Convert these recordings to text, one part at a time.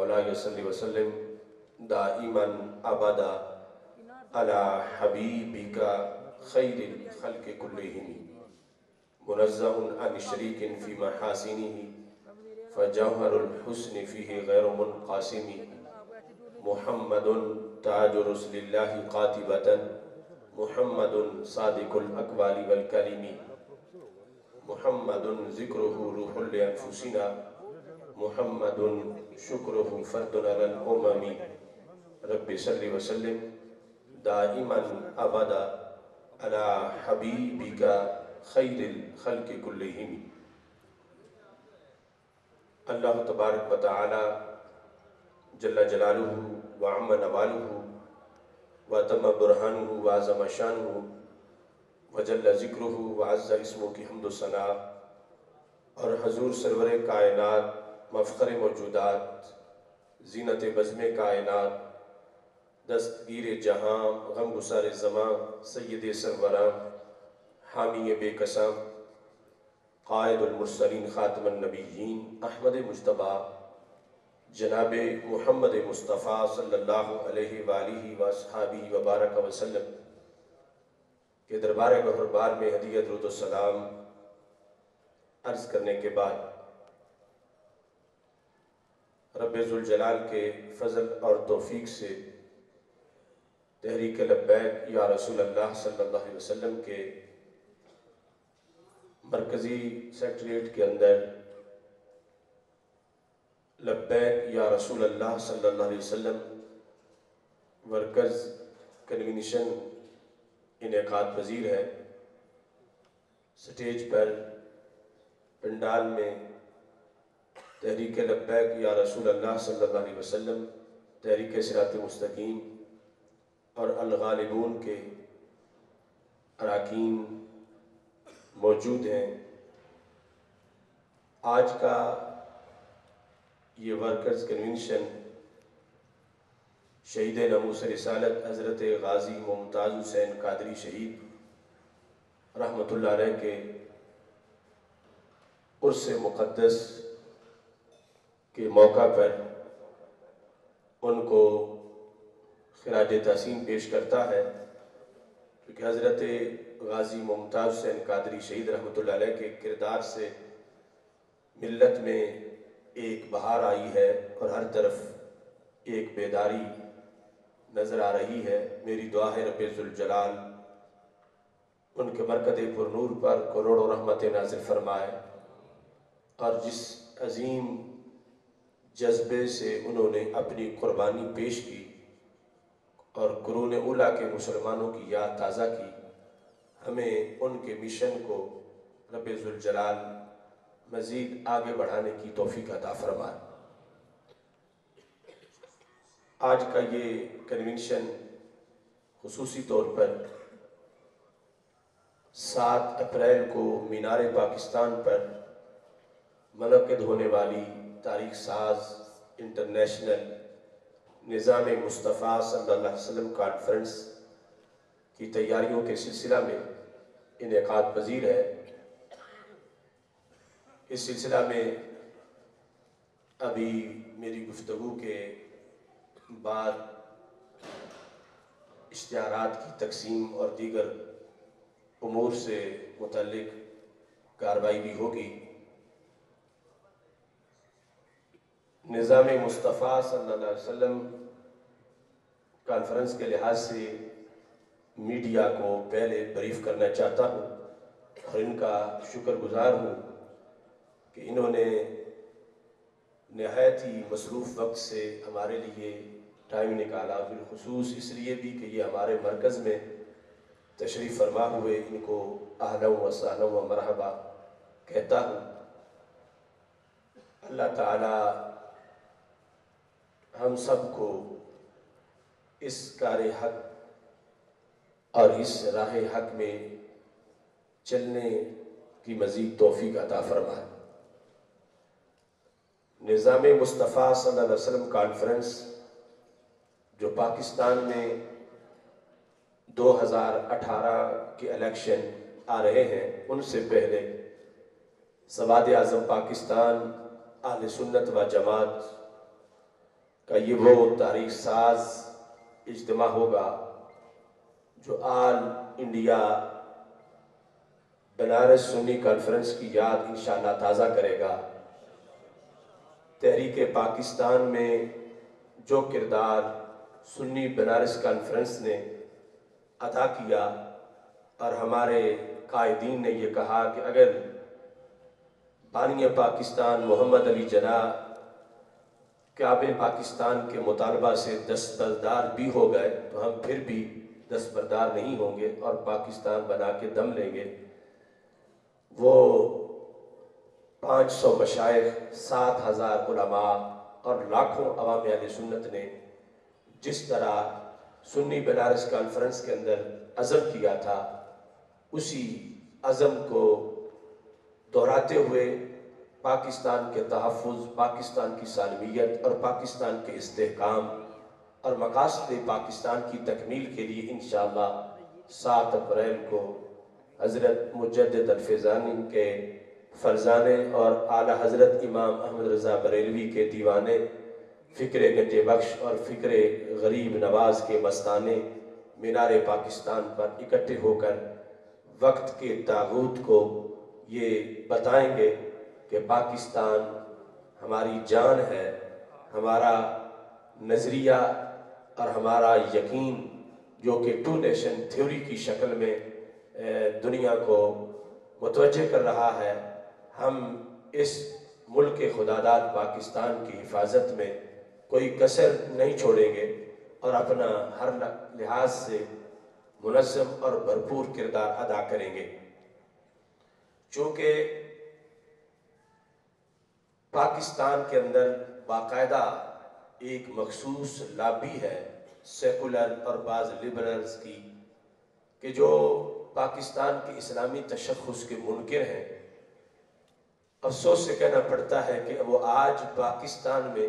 مولاي صل وسلم دائما ابدا على حبيبك خير الخلق كلهم منزه عن شريك في محاسنه فجوهر الحسن فيه غير منقسم محمد تاج رسل الله قاتبة محمد صادق الأقوال والكلم محمد ذكره روح لأنفسنا محمد شكره فرد على الأمم رب صل وسلم دائما أبدا على حبيبك خير الخلق كلهم. اللہ تبارک و تعالی جل جلالہ وعم نوالہ وتم برہانہ وعظم شانہ وجل ذکرہ وعز اسمہ کی حمد و ثنا اور حضور سرور کائنات مفخر موجودات زینت بزم کائنات دستگیر جہاں غم گسار زمان سید سروران حامی بے قسم قائد المرسلین خاتم النبیین احمد مجتبی جناب محمد مصطفیٰ صلی اللہ علیہ وآلہ وآصحابہ وبارک وسلم کے دربار گہربار میں ہدیہ درود و سلام عرض کرنے کے بعد رب ذوالجلال کے فضل اور توفیق سے تحریک لبیک یا رسول اللہ صلی اللہ علیہ وسلم کے مرکزی سیکٹریٹ کے اندر لبیک یا رسول اللہ صلی اللہ علیہ وسلم ورکرز کنونیشن انعقاد پذیر ہے. سٹیج پر پنڈال میں تحریک لبیک یا رسول اللہ صلی اللہ علیہ وسلم تحریک صراط مستقیم اور الغالبون کے اراکین موجود ہیں. آج کا یہ ورکرز کنونشن شہید ناموس رسالت حضرت غازی ممتاز حسین قادری شہید رحمۃ اللہ علیہ کے عرس مقدس کے موقع پر ان کو خراج تحسین پیش کرتا ہے، کیونکہ حضرت غازی ممتاز حسین قادری شہید رحمۃ اللہ علیہ کے کردار سے ملت میں ایک بہار آئی ہے اور ہر طرف ایک بیداری نظر آ رہی ہے. میری دعا ہے رب ذوالجلال ان کے مرکز پر نور پر کروڑوں رحمت نازل فرمائے، اور جس عظیم جذبے سے انہوں نے اپنی قربانی پیش کی اور قرون اولیٰ کے مسلمانوں کی یاد تازہ کی، ہمیں ان کے مشن کو رب ذوالجلال مزید آگے بڑھانے کی توفیق عطا فرمائے. آج کا یہ کنونشن خصوصی طور پر 7 اپریل کو مینار پاکستان پر منعقد ہونے والی تاریخ ساز انٹرنیشنل نظام مصطفیٰ صلی اللہ علیہ وسلم کانفرنس کی تیاریوں کے سلسلہ میں انعقاد پذیر ہے. اس سلسلہ میں ابھی میری گفتگو کے بعد اشتہارات کی تقسیم اور دیگر امور سے متعلق کارروائی بھی ہوگی. نظام مصطفیٰ صلی اللہ علیہ وسلم کانفرنس کے لحاظ سے میڈیا کو پہلے بریف کرنا چاہتا ہوں اور ان کا شکر گزار ہوں کہ انہوں نے نہایت ہی مصروف وقت سے ہمارے لیے ٹائم نکالا، بالخصوص اس لیے بھی کہ یہ ہمارے مرکز میں تشریف فرما ہوئے. ان کو اہلا و سہلا و مرحبا کہتا ہوں. اللہ تعالی ہم سب کو اس کار حق اور اس راہ حق میں چلنے کی مزید توفیق عطا فرمائے. نظام مصطفیٰ صلی اللہ علیہ وسلم کانفرنس جو پاکستان میں 2018 کے الیکشن آ رہے ہیں، ان سے پہلے سواد اعظم پاکستان اہل سنت و جماعت کا یہ وہ تاریخ ساز اجتماع ہوگا جو All India Banaras Sunni conference کی یاد انشاءاللہ تازہ کرے گا۔ تحریک پاکستان میں جو کردار سنی بنارس کانفرنس نے ادا کیا، اور ہمارے قائدین نے یہ کہا کہ اگر بانی پاکستان محمد علی جناح کعبے پاکستان کے مطالبہ سے دستبردار بھی ہو گئے تو ہم پھر بھی دستبردار نہیں ہوں گے اور پاکستان بنا کے دم لیں گے۔ وہ 500 مشائخ، 7,000 علماء اور لاکھوں عوام اہل سنت نے جس طرح سنی بنارس کانفرنس کے اندر عزم کیا تھا، اسی عزم کو دہراتے ہوئے پاکستان کے تحفظ، پاکستان کی سالمیت اور پاکستان کے استحکام اور مقاصد پاکستان کی تکمیل کے لیے انشاءاللہ 7 اپریل کو حضرت مجدد الفیضانی کے فرزانے اور اعلیٰ حضرت امام احمد رضا بریلوی کے دیوانے فکر گنج بخش اور فکر غریب نواز کے مستانے مینار پاکستان پر اکٹھے ہو کر وقت کے طاغوت کو یہ بتائیں گے کہ پاکستان ہماری جان ہے، ہمارا نظریہ اور ہمارا یقین جو کہ 2 نیشن تھیوری کی شکل میں دنیا کو متوجہ کر رہا ہے، ہم اس ملک خداداد پاکستان کی حفاظت میں کوئی کسر نہیں چھوڑیں گے اور اپنا ہر لحاظ سے منظم اور بھرپور کردار ادا کریں گے۔ چونکہ پاکستان کے اندر باقاعدہ ایک مخصوص لابی ہے سیکولر اور بعض لبرلز کی کہ جو پاکستان کے اسلامی تشخص کے منکر ہیں، افسوس سے کہنا پڑتا ہے کہ وہ آج پاکستان میں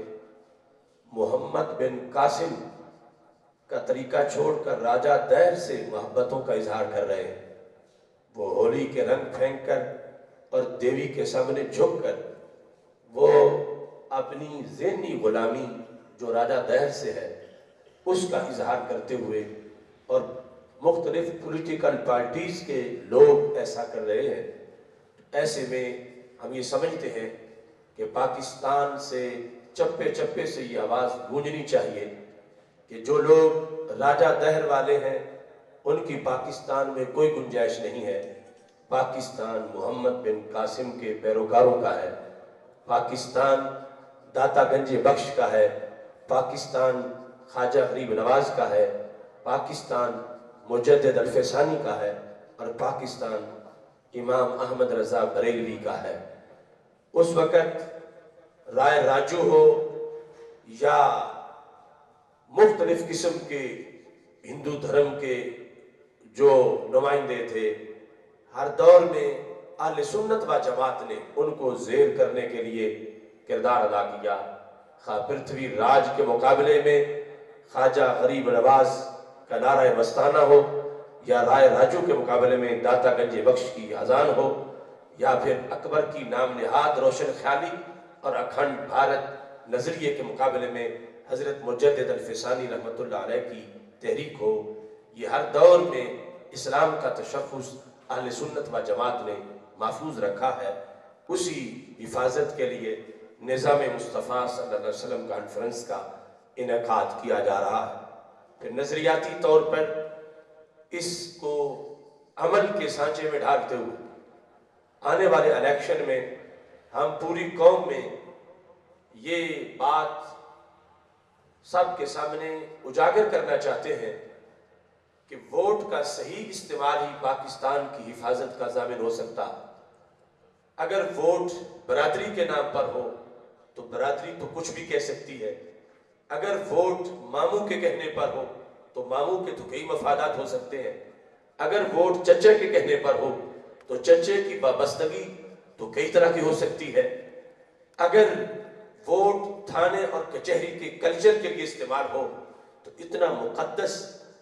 محمد بن قاسم کا طریقہ چھوڑ کر راجہ دہر سے محبتوں کا اظہار کر رہے ہیں۔ وہ ہولی کے رنگ پھینک کر اور دیوی کے سامنے جھک کر وہ اپنی ذہنی غلامی جو راجہ دہر سے ہے اس کا اظہار کرتے ہوئے، اور مختلف پولیٹیکل پارٹیز کے لوگ ایسا کر رہے ہیں، ایسے میں ہم یہ سمجھتے ہیں کہ پاکستان سے چپے چپے سے یہ آواز گونجنی چاہیے کہ جو لوگ راجہ دہر والے ہیں ان کی پاکستان میں کوئی گنجائش نہیں ہے۔ پاکستان محمد بن قاسم کے پیروکاروں کا ہے، پاکستان داتا گنج بخش کا ہے، پاکستان خواجہ غریب نواز کا ہے، پاکستان مجدد الفیضانی کا ہے، اور پاکستان امام احمد رضا بریلوی کا ہے۔ اس وقت رائے راجو ہو یا مختلف قسم کے ہندو دھرم کے جو نمائندے تھے، ہر دور میں اہل سنت و جماعت نے ان کو زیر کرنے کے لیے کردار ادا کیا۔ خواہ پرتھوی راج کے مقابلے میں خواجہ غریب نواز کا نعرہ مستانہ ہو، یا رائے راجو کے مقابلے میں داتا گنج بخش کی اذان ہو، یا پھر اکبر کی نام نہاد روشن خیالی اور اکھنڈ بھارت نظریے کے مقابلے میں حضرت مجدد الفیضانی رحمۃ اللہ علیہ کی تحریک ہو، یہ ہر دور میں اسلام کا تشخص اہل سنت و جماعت نے محفوظ رکھا ہے۔ اسی حفاظت کے لیے نظام مصطفیٰ صلی اللہ علیہ وسلم کانفرنس کا انعقاد کیا جا رہا ہے۔ پھر نظریاتی طور پر اس کو عمل کے سانچے میں ڈھالتے ہوئے آنے والے الیکشن میں ہم پوری قوم میں یہ بات سب کے سامنے اجاگر کرنا چاہتے ہیں کہ ووٹ کا صحیح استعمال ہی پاکستان کی حفاظت کا ضامن ہو سکتا۔ اگر ووٹ برادری کے نام پر ہو تو برادری تو کچھ بھی کہہ سکتی ہے، اگر ووٹ ماموں کے کہنے پر ہو تو ماموں کے تو کئی مفادات ہو سکتے ہیں، اگر ووٹ چچے کے کہنے پر ہو تو چچے کی وابستگی تو کئی طرح کی ہو سکتی ہے، اگر ووٹ تھانے اور کچہری کے کلچر کے لیے استعمال ہو تو اتنا مقدس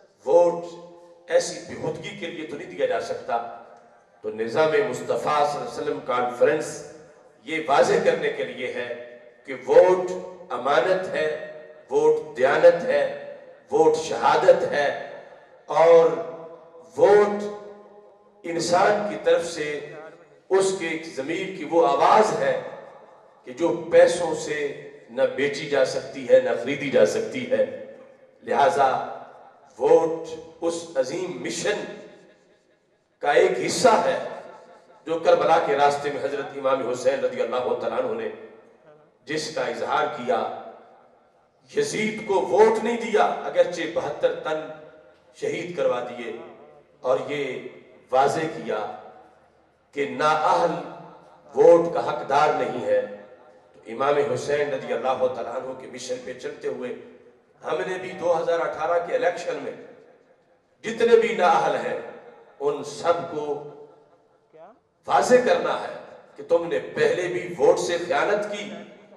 ووٹ ایسی بہودگی کے لیے تو نہیں دیا جا سکتا۔ تو نظام مصطفیٰ صلی اللہ علیہ وسلم کانفرنس یہ واضح کرنے کے لیے ہے کہ ووٹ امانت ہے، ووٹ دیانت ہے، ووٹ شہادت ہے، اور ووٹ انسان کی طرف سے اس کے ضمیر کی وہ آواز ہے کہ جو پیسوں سے نہ بیچی جا سکتی ہے، نہ خریدی جا سکتی ہے۔ لہٰذا ووٹ اس عظیم مشن کا ایک حصہ ہے جو کربلا کے راستے میں حضرت امام حسین رضی اللہ تعالیٰ عنہ نے جس کا اظہار کیا۔ یزید کو ووٹ نہیں دیا، اگرچہ 72 تن شہید کروا دیے، اور یہ واضح کیا کہ نااہل ووٹ کا حقدار نہیں ہے۔ تو امام حسین رضی اللہ تعالیٰ عنہ کے مشن پہ چلتے ہوئے ہم نے بھی 2018 کے الیکشن میں جتنے بھی نااہل ہیں ان سب کو واضح کرنا ہے کہ تم نے پہلے بھی ووٹ سے خیانت کی،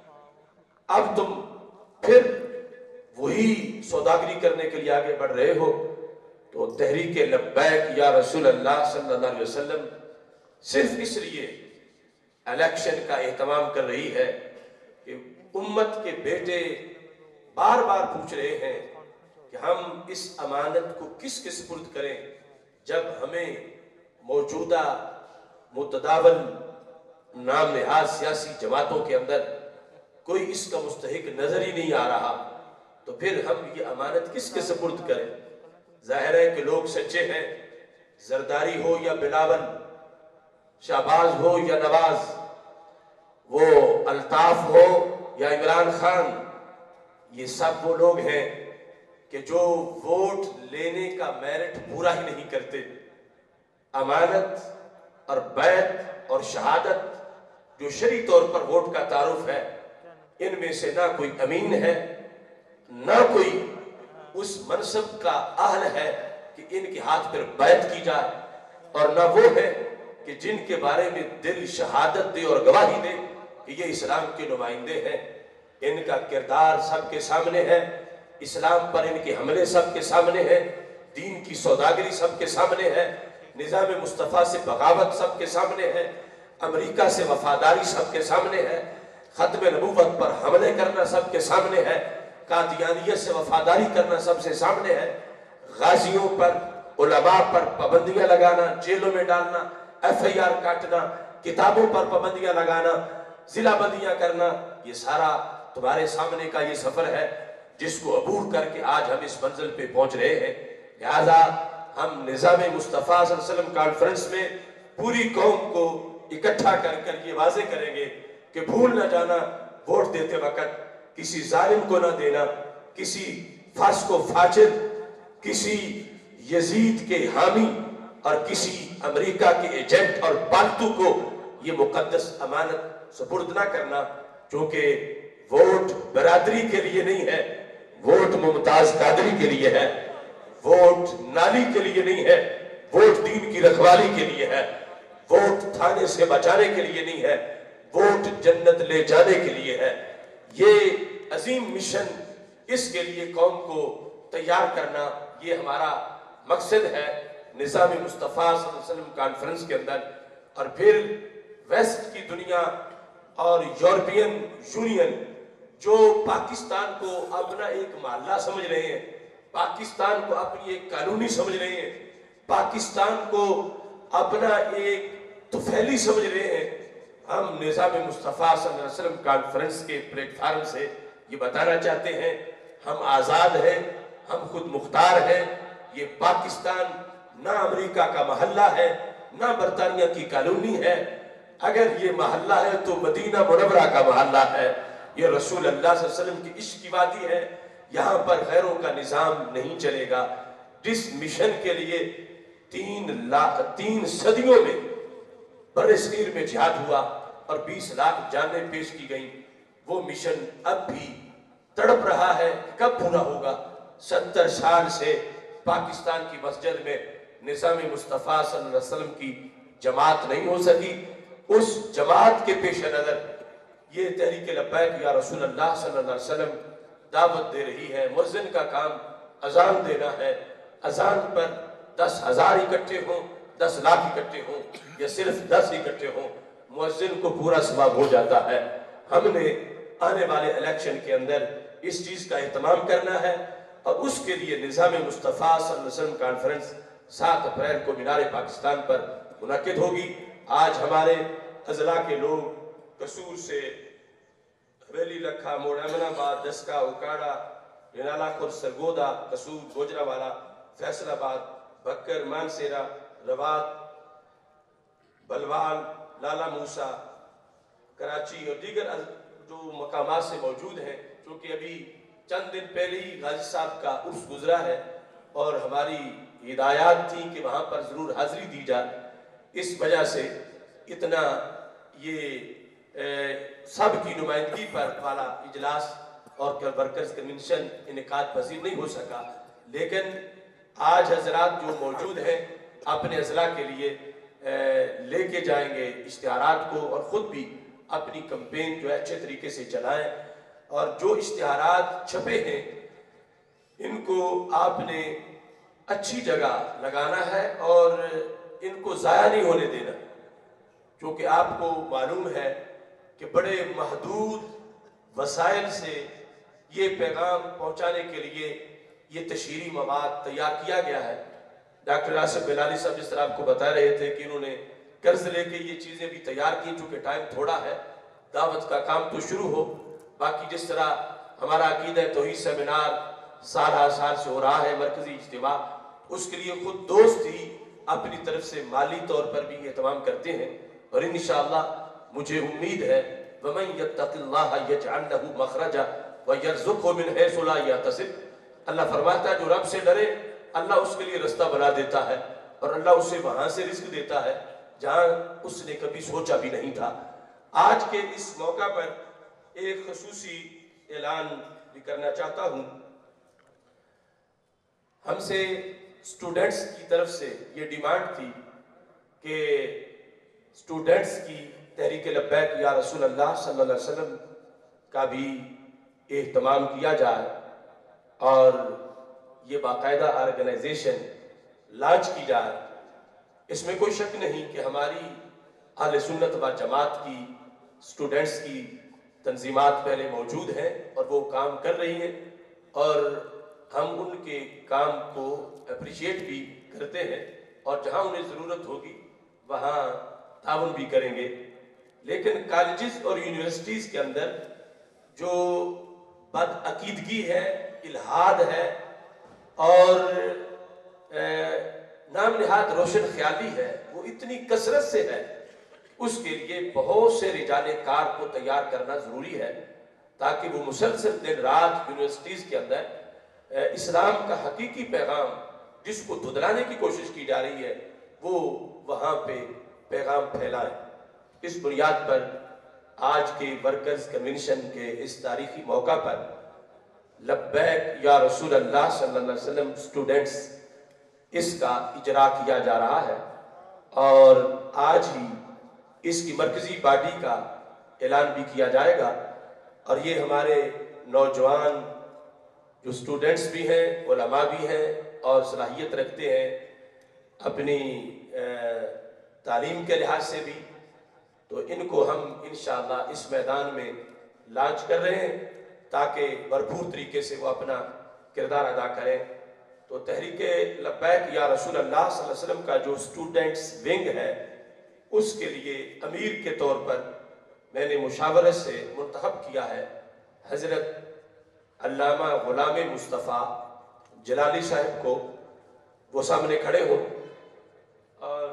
اب تم پھر وہی سوداگری کرنے کے لیے آگے بڑھ رہے ہو۔ تو تحریک لبیک یا رسول اللہ صلی اللہ علیہ وسلم صرف اس لیے الیکشن کا اہتمام کر رہی ہے کہ امت کے بیٹے بار بار پوچھ رہے ہیں کہ ہم اس امانت کو کس کے سپرد کریں جب ہمیں موجودہ متداول نام نہاد سیاسی جماعتوں کے اندر کوئی اس کا مستحق نظر ہی نہیں آ رہا، تو پھر ہم یہ امانت کس کے سپرد کریں؟ ظاہر ہے کہ لوگ سچے ہیں، زرداری ہو یا بلاول، شہباز ہو یا نواز، وہ الطاف ہو یا عمران خان، یہ سب وہ لوگ ہیں کہ جو ووٹ لینے کا میرٹ پورا ہی نہیں کرتے۔ امانت اور بیعت اور شہادت جو شرعی طور پر ووٹ کا تعارف ہے، ان میں سے نہ کوئی امین ہے، نہ کوئی اس منصب کا اہل ہے کہ ان کے ہاتھ پر بیعت کی جائے، اور نہ وہ ہے کہ جن کے بارے میں دل شہادت دے اور گواہی دے کہ یہ اسلام کے نمائندے ہیں۔ ان کا کردار سب کے سامنے ہے، اسلام پر ان کے حملے سب کے سامنے ہیں، دین کی سوداگری سب کے سامنے ہے، نظام مصطفیٰ سے بغاوت سب کے سامنے ہے، امریکہ سے وفاداری سب کے سامنے ہے، ختم نبوت پر حملے کرنا سب کے سامنے ہے، قادیانیت سے وفاداری کرنا سب سے سامنے ہے، غازیوں پر علماء پر پابندیاں لگانا، جیلوں میں ڈالنا، FIR کاٹنا، کتابوں پر پابندیاں لگانا، ضلع بندیاں کرنا، یہ سارا تمہارے سامنے کا یہ سفر ہے جس کو عبور کر کے آج ہم اس منزل پہ پہنچ رہے ہیں۔ لہذا ہم نظام مصطفیٰ صلی اللہ علیہ وسلم کانفرنس میں پوری قوم کو اکٹھا کر کر یہ واضح کریں گے کہ بھول نہ جانا ووٹ دیتے وقت کسی ظالم کو نہ دینا، کسی فاسق و فاجر، کسی یزید کے حامی اور کسی امریکہ کے ایجنٹ اور پالتو کو یہ مقدس امانت سپرد نہ کرنا، چونکہ ووٹ برادری کے لیے نہیں ہے، ووٹ ممتاز قادری کے لیے ہے، ووٹ نالی کے لیے نہیں ہے، ووٹ دین کی رکھوالی کے لیے ہے، ووٹ تھانے سے بچانے کے لیے نہیں ہے، ووٹ جنت لے جانے کے لیے ہے۔ یہ عظیم مشن، اس کے لیے قوم کو تیار کرنا، یہ ہمارا مقصد ہے نظام مصطفیٰ صلی اللہ علیہ وسلم کانفرنس کے اندر۔ اور پھر ویسٹ کی دنیا اور یورپین یونین جو پاکستان کو اپنا ایک محلہ سمجھ رہے ہیں، پاکستان کو اپنی ایک کالونی سمجھ رہے ہیں، پاکستان کو اپنا ایک طفیلی سمجھ رہے ہیں، ہم نظام مصطفیٰ صلی اللہ علیہ وسلم کانفرنس کے پلیٹ فارم سے یہ بتانا چاہتے ہیں ہم آزاد ہیں، ہم خود مختار ہیں۔ یہ پاکستان نہ امریکہ کا محلہ ہے، نہ برطانیہ کی کالونی ہے، اگر یہ محلہ ہے تو مدینہ منورہ کا محلہ ہے، یہ رسول اللہ صلی اللہ علیہ وسلم کی عشق کی وادی ہے، یہاں پر غیروں کا نظام نہیں چلے گا۔ جس مشن کے لیے 3 صدیوں میں بڑے صغیر میں جہاد ہوا اور 20 لاکھ جانیں پیش کی گئیں، وہ مشن اب بھی تڑپ رہا ہے، کب پورا ہوگا؟ 70 سال سے پاکستان کی مسجد میں نظام مصطفیٰ صلی اللہ علیہ وسلم کی جماعت نہیں ہو سکی۔ اس جماعت کے پیش نظر یہ تحریک لبیک یا رسول اللہ صلی اللہ علیہ وسلم دعوت دے رہی ہے۔ مؤذن کا کام اذان دینا ہے، اذان پر 10,000 اکٹھے ہوں، 10 لاکھ اکٹھے ہوں یا صرف 10 اکٹھے ہوں، مؤذن کو پورا ثواب ہو جاتا ہے۔ ہم نے آنے والے الیکشن کے اندر اس چیز کا اہتمام کرنا ہے، اور اس کے لیے نظام مصطفیٰ صلی اللہ علیہ وسلم کانفرنس 7 اپریل کو مینار پاکستان پر منعقد ہوگی۔ آج ہمارے اضلاع کے لوگ قصور سے حویلی، لکھا، موڑ، امن آباد، دسکا، اکاڑا، رینالا خور، سرگودا، قصور، گوجرانوالہ، فیصل آباد، بکر، مانسیرہ، روات، بلوال، لالا موسیٰ، کراچی اور دیگر جو مقامات سے موجود ہیں، چونکہ ابھی چند دن پہلے ہی غازی صاحب کا عرس گزرا ہے اور ہماری ہدایات تھی کہ وہاں پر ضرور حاضری دی جائے، اس وجہ سے اتنا یہ سب کی نمائندگی پر والا اجلاس اور ورکرز کنونشن انعقاد پذیر نہیں ہو سکا، لیکن آج حضرات جو موجود ہیں اپنے اضلاع کے لیے لے کے جائیں گے اشتہارات کو، اور خود بھی اپنی کمپین جو ہے اچھے طریقے سے چلائیں، اور جو اشتہارات چھپے ہیں ان کو آپ نے اچھی جگہ لگانا ہے اور ان کو ضائع نہیں ہونے دینا، کیونکہ آپ کو معلوم ہے کہ بڑے محدود وسائل سے یہ پیغام پہنچانے کے لیے یہ تشہیری مواد تیار کیا گیا ہے۔ ڈاکٹر آصف بلالی صاحب جس طرح آپ کو بتا رہے تھے کہ انہوں نے قرض لے کے یہ چیزیں بھی تیار کی، چونکہ ٹائم تھوڑا ہے، دعوت کا کام تو شروع ہو، باقی جس طرح ہمارا عقیدہ توحید سیمینار سال سال سے ہو رہا ہے، مرکزی اجتماع، اس کے لیے خود دوست ہی اپنی طرف سے مالی طور پر بھی اہتمام کرتے ہیں، اور انشاءاللہ مجھے امید ہے وَمَن يَتَّقِ اللَّهَ يَجْعَلْ لَهُ مَخْرَجًا وَيَرْزُقْهُ مِنْ حَيْثُ لَا يَحْتَسِبُ۔ اللہ فرماتا ہے جو رب سے ڈرے اللہ اس کے لیے رستہ بنا دیتا ہے، اور اللہ اسے وہاں سے رزق دیتا ہے جہاں اس نے کبھی سوچا بھی نہیں تھا۔ آج کے اس موقع پر ایک خصوصی اعلان بھی کرنا چاہتا ہوں۔ ہم سے اسٹوڈنٹس کی طرف سے یہ ڈیمانڈ تھی کہ اسٹوڈنٹس کی تحریک لبیک یا رسول اللہ صلی اللہ علیہ وسلم کا بھی اہتمام کیا جائے، اور یہ باقاعدہ آرگنائزیشن لانچ کی جائے۔ اس میں کوئی شک نہیں کہ ہماری اہل سنت و جماعت کی اسٹوڈنٹس کی تنظیمات پہلے موجود ہیں اور وہ کام کر رہی ہیں، اور ہم ان کے کام کو اپریشیٹ بھی کرتے ہیں، اور جہاں انہیں ضرورت ہوگی وہاں تعاون بھی کریں گے۔ لیکن کالجز اور یونیورسٹیز کے اندر جو بدعقیدگی ہے، الحاد ہے، اور نام نہاد روشن خیالی ہے، وہ اتنی کثرت سے ہے، اس کے لیے بہت سے رجال کار کو تیار کرنا ضروری ہے، تاکہ وہ مسلسل دن رات یونیورسٹیز کے اندر اسلام کا حقیقی پیغام جس کو دھدلانے کی کوشش کی جا رہی ہے وہ وہاں پہ پیغام پھیلائے۔ اس بنیاد پر آج کے ورکرز کنونشن کے اس تاریخی موقع پر لبیک یا رسول اللہ صلی اللہ علیہ وسلم اسٹوڈنٹس اس کا اجرا کیا جا رہا ہے، اور آج ہی اس کی مرکزی باڈی کا اعلان بھی کیا جائے گا، اور یہ ہمارے نوجوان جو اسٹوڈنٹس بھی ہیں، علماء بھی ہیں، اور صلاحیت رکھتے ہیں اپنی تعلیم کے لحاظ سے بھی، تو ان کو ہم انشاءاللہ اس میدان میں لانچ کر رہے ہیں تاکہ بھرپور طریقے سے وہ اپنا کردار ادا کریں۔ تو تحریک لبیک یا رسول اللہ صلی اللہ علیہ وسلم کا جو اسٹوڈنٹس ونگ ہے، اس کے لیے امیر کے طور پر میں نے مشاورت سے منتخب کیا ہے حضرت علامہ غلام مصطفیٰ جلالی صاحب کو۔ وہ سامنے کھڑے ہو، اور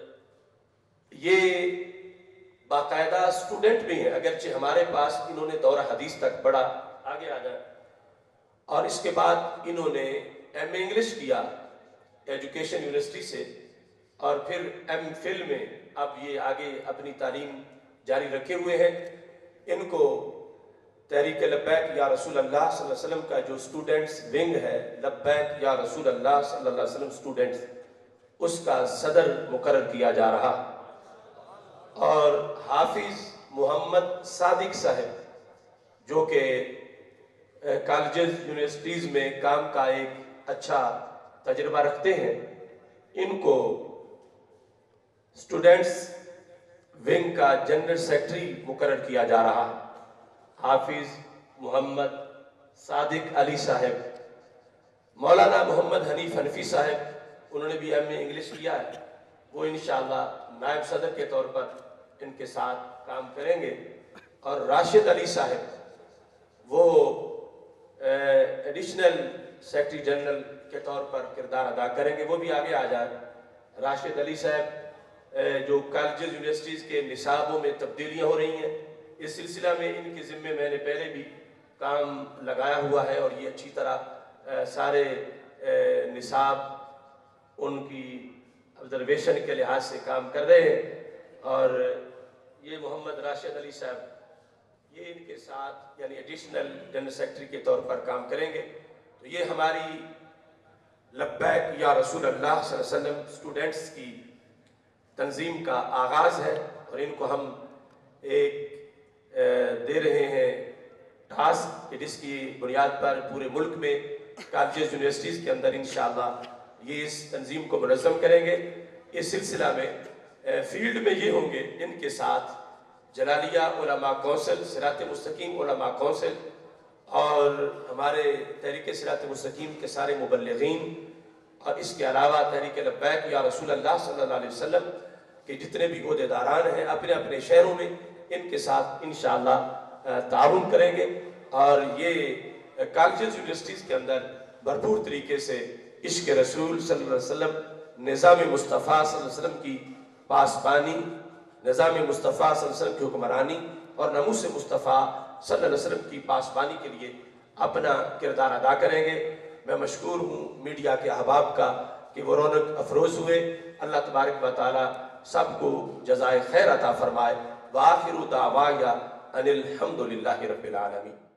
یہ باقاعدہ اسٹوڈنٹ بھی ہیں، اگرچہ ہمارے پاس انہوں نے دورہ حدیث تک پڑھا، آگے آ جائیں، اور اس کے بعد انہوں نے ایم اے انگلش کیا ایجوکیشن یونیورسٹی سے، اور پھر ایم فل میں اب یہ آگے اپنی تعلیم جاری رکھے ہوئے ہیں۔ ان کو تحریک لبیک یا رسول اللہ صلی اللہ علیہ وسلم کا جو اسٹوڈنٹس ونگ ہے، لبیک یا رسول اللہ صلی اللہ علیہ وسلم اسٹوڈنٹس، اس کا صدر مقرر کیا جا رہا، اور حافظ محمد صادق صاحب جو کہ کالجز یونیورسٹیز میں کام کا ایک اچھا تجربہ رکھتے ہیں، ان کو اسٹوڈنٹس ونگ کا جنرل سیکرٹری مقرر کیا جا رہا ہے۔ हाफिज मोहम्मद सादिक अली साहब, मौलाना मोहम्मद हनीफ हनफी साहब, उन्होंने भी MA इंग्लिश किया है, वो इंशाअल्लाह नायब सदर के तौर पर इनके साथ काम करेंगे। और राशिद अली साहब, वो एडिशनल सेक्रेटरी जनरल के तौर पर किरदार अदा करेंगे, वो भी आगे आ जाए। राशिद अली साहब जो कॉलेजेस यूनिवर्सिटीज़ के निसाबों में तब्दीलियाँ हो रही हैं, इस सिलसिला में इनके ज़िम्मे मैंने पहले भी काम लगाया हुआ है और ये अच्छी तरह सारे निसाब उनकी ऑब्जर्वेशन के लिहाज से काम कर रहे हैं। और ये मोहम्मद राशिद अली साहब ये इनके साथ यानी एडिशनल जनरल सेक्रेटरी के तौर पर काम करेंगे। तो ये हमारी लब्बैक या रसूल अल्लाह सल्लल्लाहु अलैहि वसल्लम स्टूडेंट्स की तंजीम का आगाज़ है और इनको हम एक दे रहे हैं टास्क, जिसकी बुनियाद पर पूरे मुल्क में कॉलेजेस यूनिवर्सिटीज़ के अंदर इंशाअल्लाह ये इस तंजीम को मुनज़्ज़म करेंगे। इस सिलसिला में फील्ड में ये होंगे इनके साथ जलालिया उलमा कौंसिल, सिरात मुस्तकीम उलमा कौंसिल और हमारे तहरीक सिरात मुस्तकीम के सारे मुबल्लिगीन, और इसके अलावा तहरीक लब्बैक या रसूल अल्लाह सल्लल्लाहु अलैहि वसल्लम के जितने भी ओहदेदारान हैं अपने अपने शहरों में इनके साथ इंशाअल्लाह ताउन करेंगे। और ये कॉलेजेस यूनिवर्सिटीज़ के अंदर भरपूर तरीके से इश्क रसूल सल्लल्लाहु अलैहि वसल्लम, निज़ाम मुस्तफ़ा सल्लल्लाहु अलैहि वसल्लम की पासबानी, निज़ाम मुस्तफ़ा सल्लल्लाहु अलैहि वसल्लम की हुक्मरानी और नमूस मुस्तफ़ा सल्लल्लाहु अलैहि वसल्लम की पासबानी के लिए अपना किरदार अदा करेंगे। मैं मशकूर हूँ मीडिया के अहबाब का कि वो रौनक अफरोज़ हुए। अल्लाह तबारक व तआला सबको जज़ाए खैर अता फरमाए। व आखिरु दावाया अनिल हम्दुलिल्लाहि रब्बिल आलमीन।